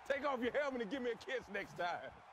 Take off your helmet and give me a kiss next time.